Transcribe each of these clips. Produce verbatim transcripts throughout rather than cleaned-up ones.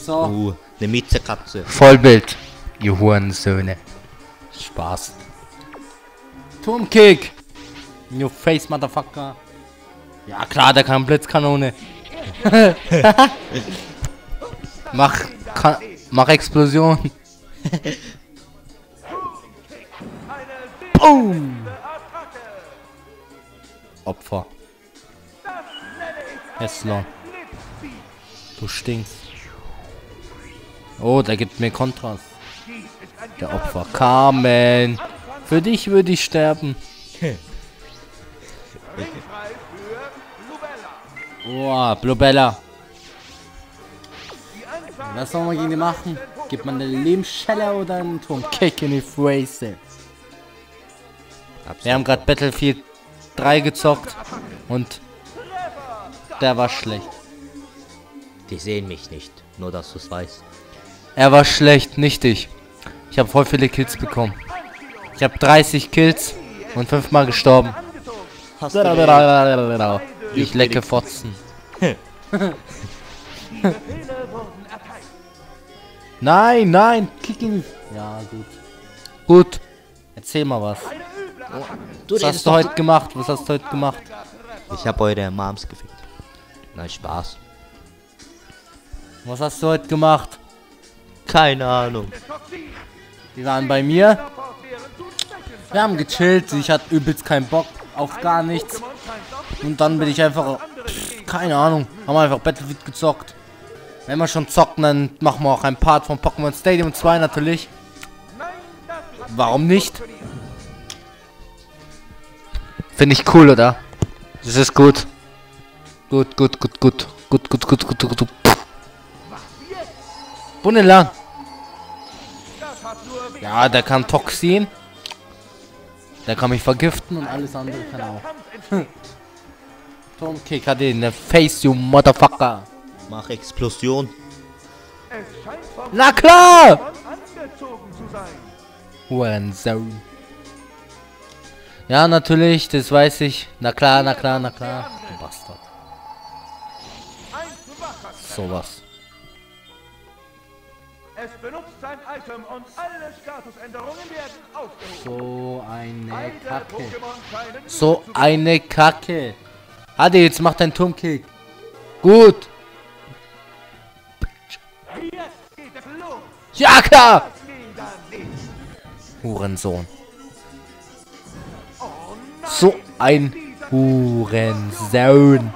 So. Uh, eine Mietzekatze. Vollbild. Ihr Hurensöhne. Spaß. Turmkick. In your face, Motherfucker. Ja klar, der kann Blitzkanone. mach, kann, mach Explosion. Boom. Opfer. Hesslon. Du stinkst. Oh, der gibt mir Kontrast. Der Opfer. Carmen. Für dich würde ich sterben. Oh, Blubella. Was soll man gegen die machen? Gibt man eine Lebensschelle oder einen Turmkick in die Fresse? Wir haben gerade Battlefield drei gezockt und der war schlecht. Die sehen mich nicht, nur dass du es weißt. Er war schlecht, nicht ich. Ich habe voll viele Kills bekommen. Ich habe dreißig Kills und fünfmal gestorben. Hast du Ich lecke Fotzen. Nein, nein, kick ihn. Ja, gut. Gut. Erzähl mal was. Was hast du heute gemacht? Was hast du heute gemacht? Ich habe eure Moms gefickt. Nein, Spaß. Was hast du heute gemacht? Keine Ahnung. Die waren bei mir. Wir haben gechillt. Ich hatte übelst keinen Bock auf gar nichts. Und dann bin ich einfach... Pff, keine Ahnung. Haben wir einfach Battlefield gezockt. Wenn wir schon zocken, dann machen wir auch ein Part von Pokémon Stadium zwei natürlich. Warum nicht? Finde ich cool, oder? Das ist gut. Gut, gut, gut, gut. Gut, gut, gut, gut, gut, gut. Bunnelang. Ja, der kann Toxin. Der kann mich vergiften und alles andere kann er auch. Turmkick hat den in der Face, you Motherfucker. Mach Explosion. Na klar! Hurensohn. Ja, natürlich, das weiß ich. Na klar, na klar, na klar. Du Bastard. Sowas. Es benutzt sein Item und alle Statusänderungen werden aufgehoben. So eine Kacke. So eine Kacke. Adi, jetzt mach deinen Turmkick. Gut. Ja, klar. Hurensohn. So ein Hurensohn.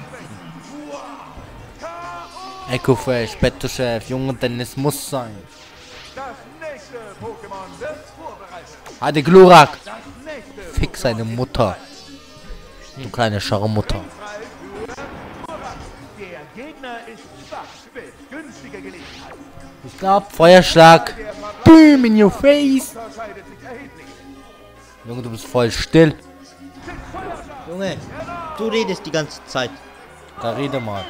Echo Fresh, Betto-Chef, Junge, denn es muss sein. Hadi Glurak. Fick seine Mutter. Du kleine Scharmutter. Ich glaub, Feuerschlag. Boom in your face. Junge, du bist voll still. Junge, du redest die ganze Zeit. Da rede mal.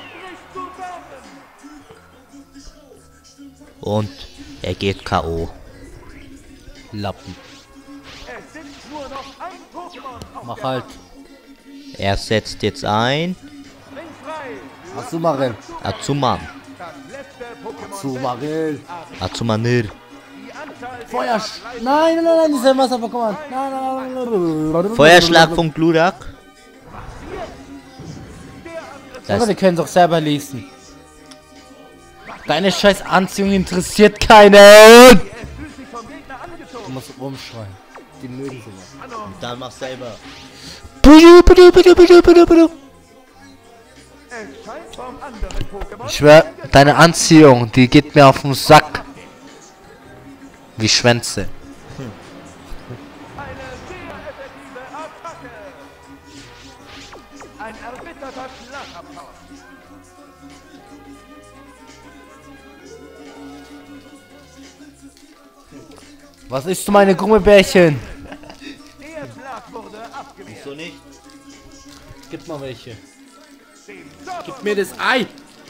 Und er geht K O Lappen. Mach halt. Er setzt jetzt ein. Azumarill. Azuman. Azumarill. Azumanir. Feuer. Nein, nein, nein, dieser Wasser-Pokémon. Nein, nein, nein. Feuerschlag von Glurak. Aber wir können doch selber lesen. Deine scheiß Anziehung interessiert keinen. Du musst rumschreien. Die mögen sowas. Und dann mach selber. Ich schwör, deine Anziehung, die geht mir auf den Sack. Wie Schwänze. Hm. Was ist du meine Gummibärchen? Wieso nicht? Gib mal welche. Gib mir das Ei.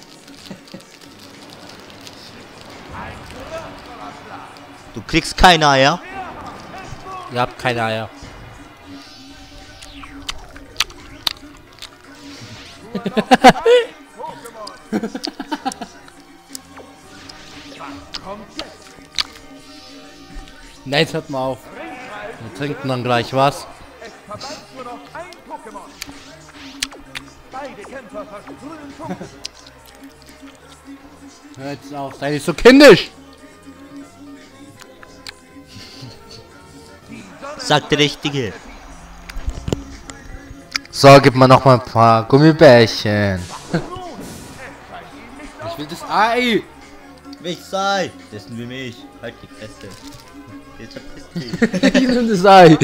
Du kriegst keine Eier. Ihr habt keine Eier. Nein, jetzt hört mal auf. Wir trinken dann gleich was. Es verbleibt nur noch ein Pokémon. Beide Kämpfer versprühen Funken. Hör jetzt auf, sei nicht so kindisch. Sagt der Richtige. So, gib mal noch mal ein paar Gummibärchen. Ich will das Ei. Mich sei. Das will mich. Halt die Fresse. Jetzt verpiss dich. Ich will das Ei.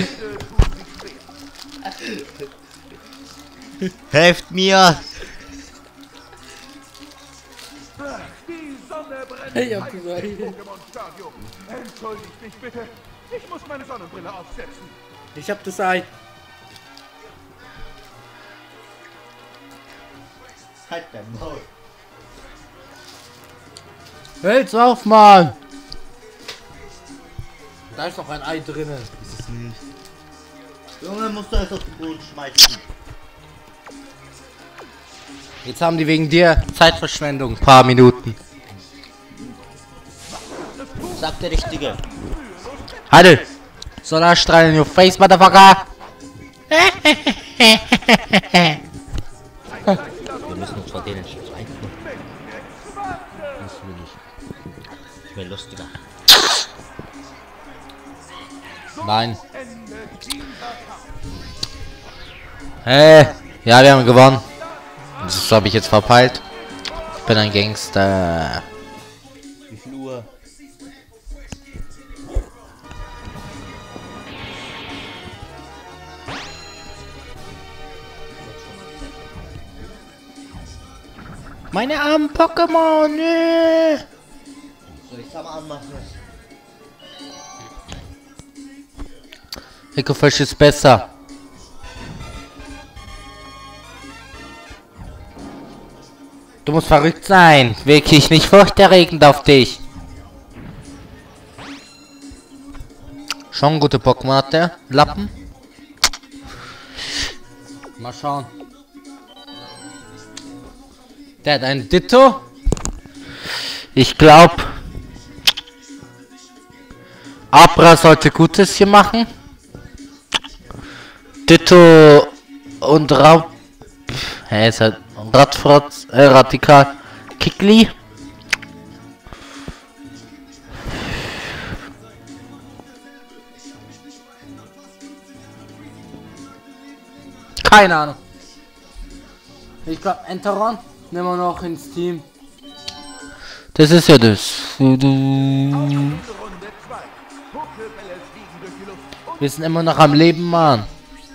Helft mir. Die Sonne brennt Ich hab heiß gesagt. im Pokémon-Stadium. Entschuldigt mich bitte. Ich muss meine Sonnenbrille aufsetzen. Ich hab das Ei. Halt dein Maul. Hält's auf, Mann. Da ist noch ein Ei drinnen. Ist es nicht. Junge, musst du es auf den Boden schmeißen. Jetzt haben die wegen dir Zeitverschwendung. Ein paar Minuten. Sagt der Richtige. Halt! Sonnenstrahl in your face, Motherfucker! Wir müssen uns vor denen streiten. Das will ich. Ich will lustiger. Nein. Hey, ja, wir haben gewonnen. Das habe ich jetzt verpeilt. Ich bin ein Gangster. Wie viel Uhr? Meine armen Pokémon. Nee. Soll ich Hammer anmachen? Ecofish ist besser. Du musst verrückt sein. Wirklich nicht furchterregend auf dich. Schon gute Pokémon hat der. Lappen. Mal schauen. Der hat ein Ditto. Ich glaube, Abra sollte Gutes hier machen. Ditto und Raub. Hä, ist halt Radfrotz, äh, Radikal. Kickli. Keine Ahnung. Ich glaube, Enteron nehmen wir noch ins Team. Das ist ja das. Runde zwei. Pokébälle fliegen durch die Luft. Wir sind immer noch am Leben, Mann.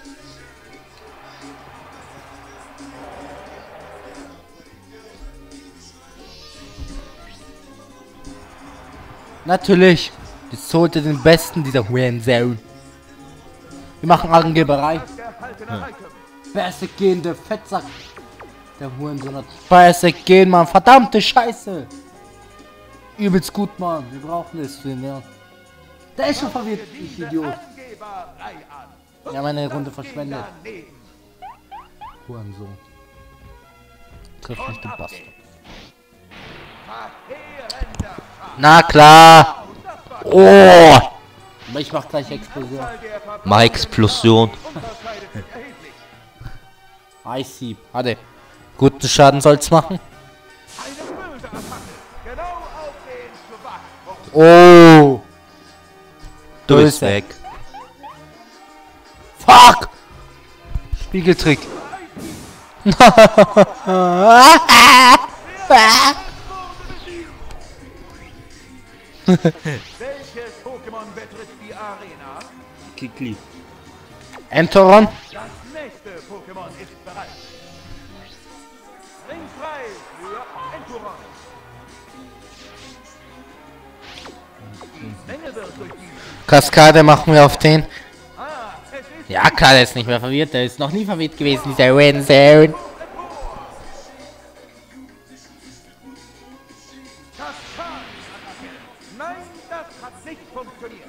Natürlich. Das holte den Besten dieser Hurensohn. Wir machen Angeberei. Erhaltener Item. Basic gehen, der Fettsack. Der Hurensohn hat Basic gehen, Mann. Verdammte Scheiße. Übelst gut, Mann. Wir brauchen es für den Lernen. Der ist schon verwirrt, ich Idiot. Angeberei an. Ja, meine Runde verschwendet. Daneben. Hurensohn. Triff mich, du Bastard. Verheerender Schaden. Na klar. Oh. Aber ich mach gleich Explosion. Mach Explosion. Unterscheidet sich erheblich. Eishieb. Warte. Guten Schaden soll's machen. Eine böse Attacke. Genau auf den Schwachpunkt. Oh. Du bist Böse. weg. Fuck. Spiegeltrick. Welches Pokémon betritt die Arena? Kikli. Enteron. Das nächste Pokémon ist bereit. Ring frei für Enturon. Die Menge wird durch die... Kaskade machen wir auf den. Ah, es ist Ja klar, der ist nicht mehr verwirrt. Der ist noch nie verwirrt gewesen, dieser Hurensohn. Kaskadenattacke. Nein, das hat nicht funktioniert.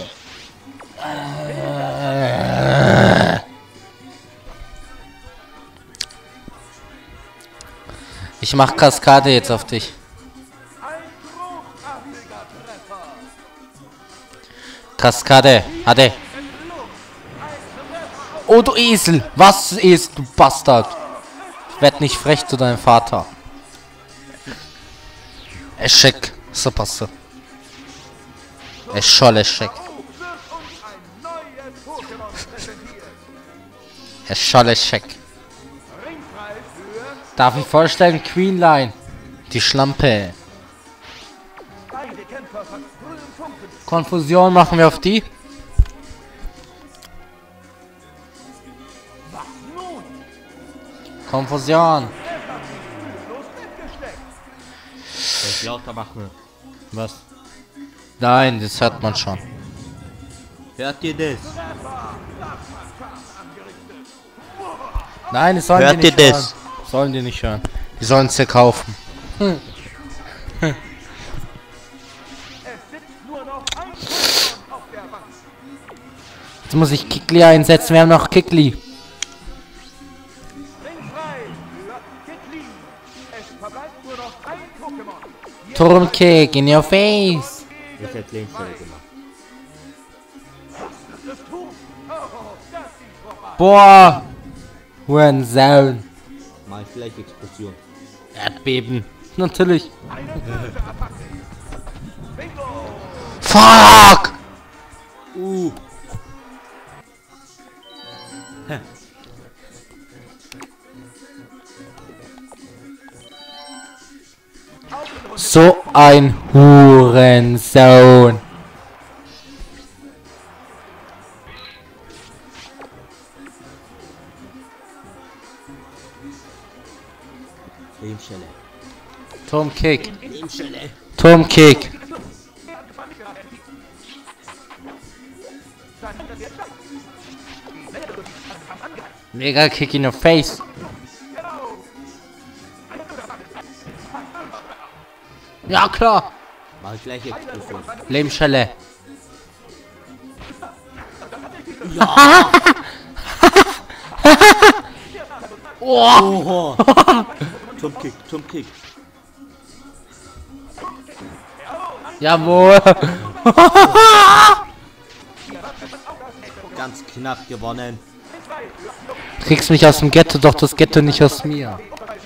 Ich mach Kaskade jetzt auf dich. Ein großartiger Treffer. Kaskade. Hatte. Oh, du Esel. Was ist, du Bastard? Ich werd nicht frech zu deinem Vater. Eschek. So passt. Eschol Eschek. Eschol Eschek. Darf ich vorstellen? Queenline. Die Schlampe. Konfusion machen wir auf die. Konfusion. Soll ich lauter machen? Was? Nein, das hört man schon. Hört ihr das? Nein, das sollen Hört die nicht ihr hören. das? Sollen die nicht hören. Die sollen es ja kaufen. Hm. Hm. Jetzt muss ich Kikli einsetzen. Wir haben noch Kikli. Turmkick in your face. Ich hätte Linkshelle gemacht. Boah. Hurensohn. Mach ich gleich Explosion. Erdbeben. Natürlich. Fuck. Uh. So ein Hurensohn. Linkshelle. Turmkick. Linkshelle. Turmkick. Mega Kick in your face. Ja, klar. Mach ich gleich Explosion. Lebensschelle. Ja. Oh. Turmkick, Turmkick. Jawohl. Ganz knapp gewonnen. Kriegst mich aus dem Ghetto, doch das Ghetto nicht aus mir.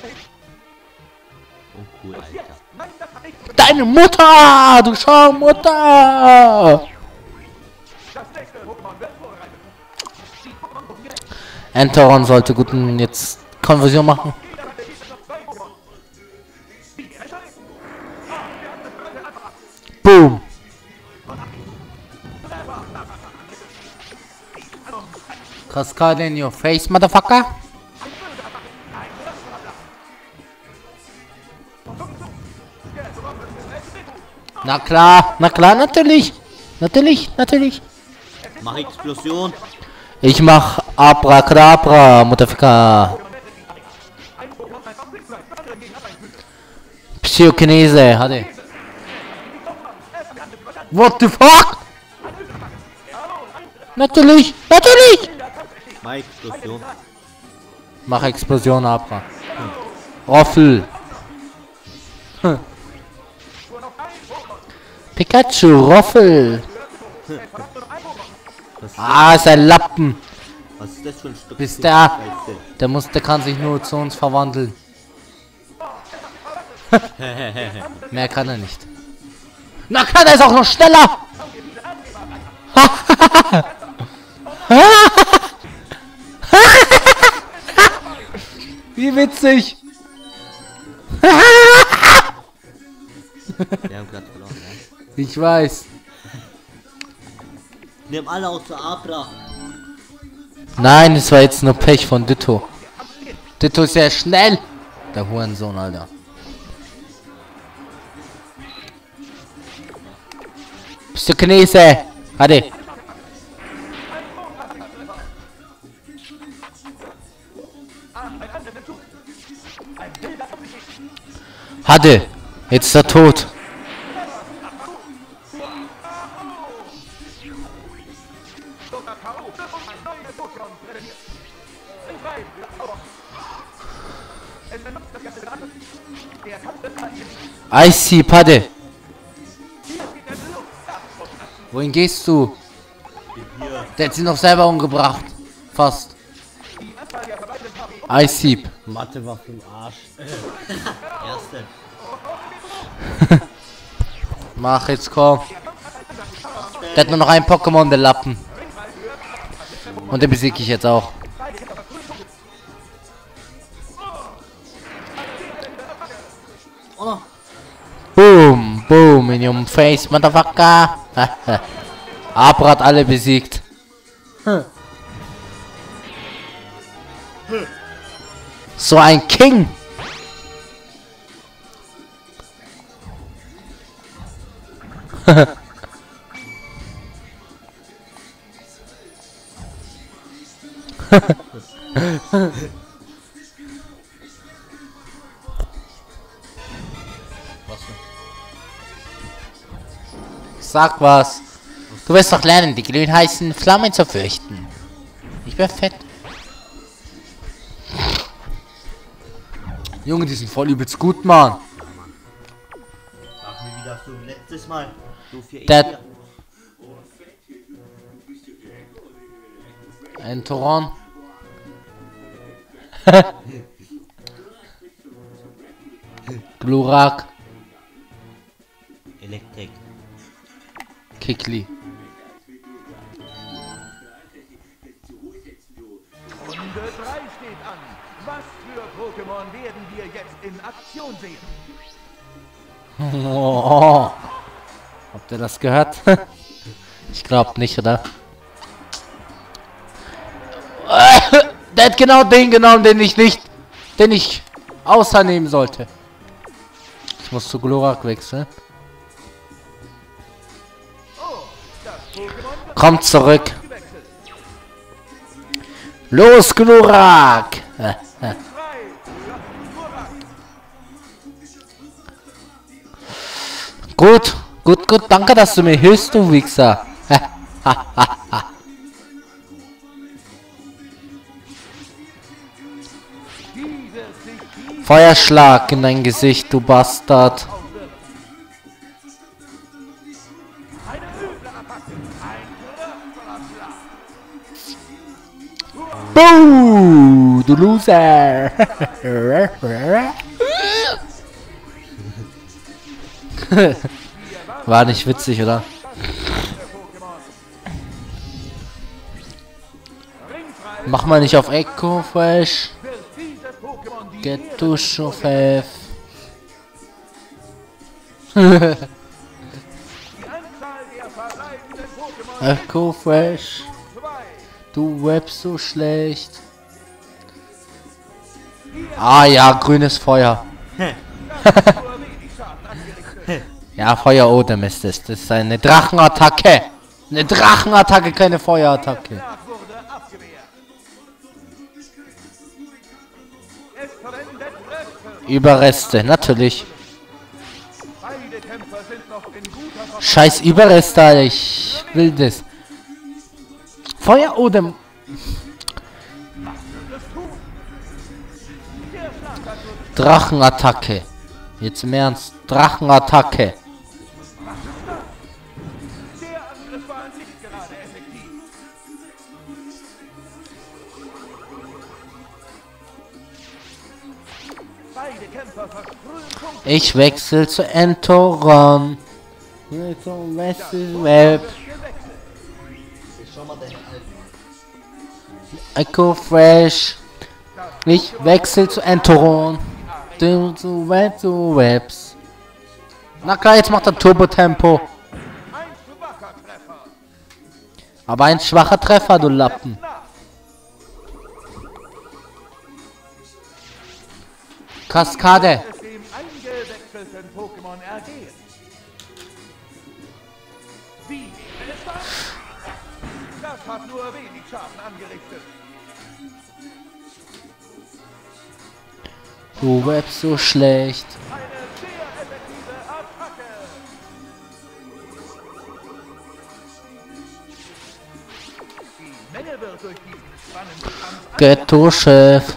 Oh cool, Alter. Deine Mutter! Du Schaumutter! Enteron sollte guten jetzt Konversion machen. Boom! Kaskade in your face, motherfucker! Na klar, na klar, natürlich! Natürlich, natürlich! Mach Explosion. Ich mach Abracadabra, Mutterficker. Psychokinese, hatte. What the fuck? Natürlich, natürlich! Mach Explosion. Mach Explosion, Abra. Roffel. Hm. Pikachu, Roffel. Ah, ist ein Lappen. Was ist das für ein Stück? Bis der, der muss, der kann sich nur zu uns verwandeln. Mehr kann er nicht. Na klar, der ist auch noch schneller. Wie witzig. Wir haben gerade verloren, ne? Ich weiß. Nimm alle außer Abra. Nein, es war jetzt nur Pech von Ditto. Ditto ist sehr schnell. Der Hurensohn, Alter. Bist du Knese? Hatte. Hatte. Jetzt ist er tot. I see, Padde. Wohin gehst du? Der hat sie noch selber umgebracht. Fast. Eishieb. Mathe war für den Arsch. Erste. Mach jetzt, komm. Der hat nur noch ein Pokémon, der Lappen. Und den besiege ich jetzt auch. Oh. Boom, boom, in your face, Motherfucker. Abra hat alle besiegt. So ein King. Was denn? Sag was. Du wirst doch lernen, die glühend heißen Flammen zu fürchten. Ich bin fett. Junge, die sind voll übelst gut, Mann. Mach mir wieder so wie letztes Mal. Du für Der Ein Toron. Glurak. Elektrik. Kikli. Runde drei steht an. Was für Pokémon werden wir jetzt in Aktion sehen? Oh. Habt ihr das gehört? Ich glaube nicht, oder? Der hat genau den genommen, den ich nicht, den ich außernehmen sollte. Ich muss zu Glurak wechseln. Kommt zurück. Los, Glurak! Gut, gut, gut. Danke, dass du mir hilfst, du Wichser. Feuerschlag in dein Gesicht, du Bastard. Buh, du Loser. War nicht witzig, oder? Mach mal nicht auf Echo Fresh. Get to Chauffeur. Echo Fresh. Du webst so schlecht. Ah ja, grünes Feuer. Ja, Feuer Odem ist es. Das ist eine Drachenattacke. Eine Drachenattacke, keine Feuerattacke. Überreste, natürlich. Scheiß Überreste, Alter. Ich will das. Feuer Odem. Drachenattacke. Jetzt im Ernst. Drachenattacke. Ich wechsle zu Entoron. Web. Echo Fresh. Ich wechsle zu Entoron. Du zu Web zu Webs. Na klar, jetzt macht er Turbo-Tempo. Aber ein schwacher Treffer, du Lappen. Kaskade. Das hat nur wenig Schaden angerichtet. Du webst so schlecht. Eine sehr effektive Attacke. Die Menge wird durch diesen spannenden Kampf Ghetto-Chef.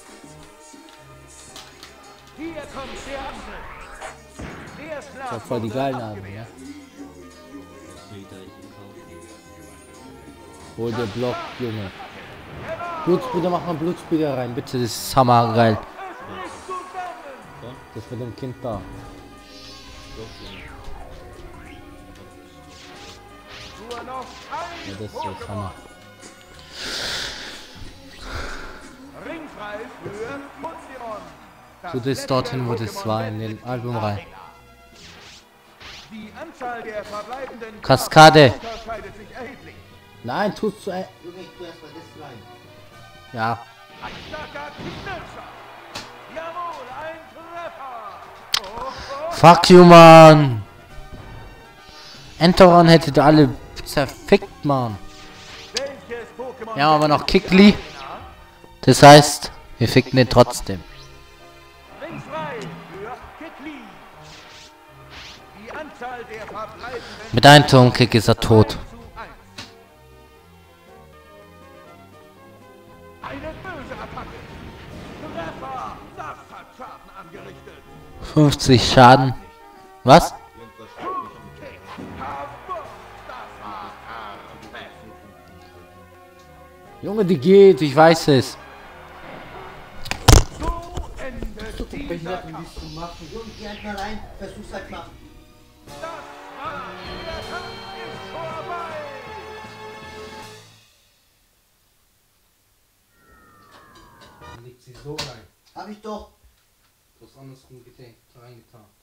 Hier kommt der Angriff. Der Schlag Das war voll die wurde geilen abgewehrt. Namen, ja. Hol der Block, Junge. Blutsbrüder, mach mal Blutsbrüder rein, bitte. Das ist hammergeil. Das mit dem Kind da. Ja, das ist Hammer. So das dorthin, wo das war, in den Album rein. Die Anzahl der verbleibenden Kaskade. unterscheidet sich erheblich. Nein, tust du. Äh ja. Ein starker Knöpfer. Jawohl, ein Treffer. Oh, oh. Fuck you, man. Enteron hätte da alle zerfickt, man. Welches Pokémon Ja, aber noch Kickli. Das heißt, wir ficken den trotzdem. Links frei für Kickli. Die Anzahl der verbleibenden Mit einem Turmkick ist er tot. zu eins. Eine böse Attacke. Treffer. Das hat Schaden angerichtet. fünfzig Schaden. Was? Kick. Kaputt. Das war perfekt. Junge, die geht, ich weiß es. So endet dieser Kampf. Versuch's halt mal. Das war der Kampf ist vorbei. Liegt sie so rein. Hab ich doch. Du hast andersrum reingetan.